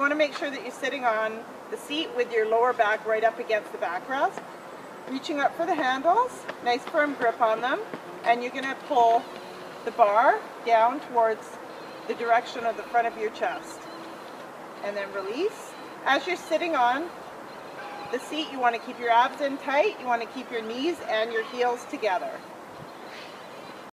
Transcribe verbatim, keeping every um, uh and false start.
want to make sure that you're sitting on the seat with your lower back right up against the backrest. Reaching up for the handles, nice firm grip on them, and you're going to pull the bar down towards the direction of the front of your chest. And then release. As you're sitting on the seat, you want to keep your abs in tight, you want to keep your knees and your heels together.